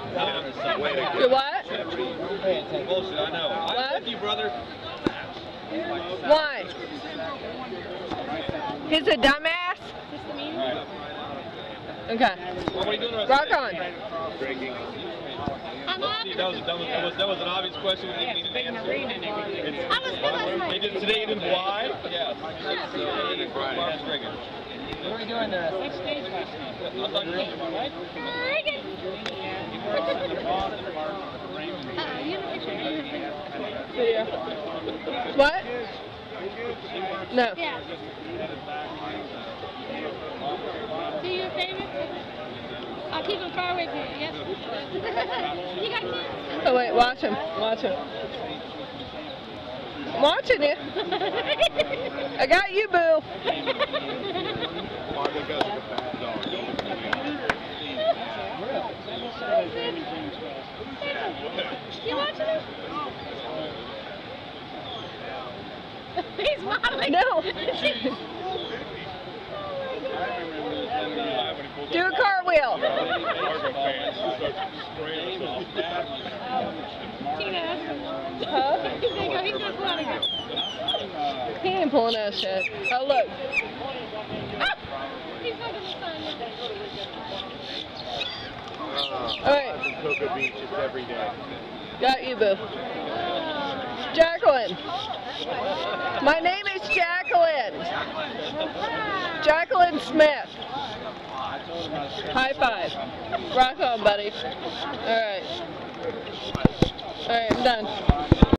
You what? Bullshit, I know. What? I'm with you, brother. Why? He's a dumbass? Right. Okay. What are you doing? Rock on. Breaking. That was an obvious question. We didn't need an answer. They did today. You didn't fly. Yeah. What are we doing there? What stage last night? I thought you were right. Video. What? No. Yeah. Do you a favor? I'll keep him far away from you, yes? You got kids? Oh wait, watch him. Watch him. I'm watching you. I got you, boo. You watching him? He's modeling. No. Do a cartwheel. Tina. Huh? He's gonna pull out again. He ain't pulling out shit. Oh look. Ah! He's having fun. Alright. Cocoa Beaches every day. Got you, boo. Jacqueline. My name is Jacqueline. Jacqueline Smith. High five. Rock on, buddy. Alright. Alright, I'm done.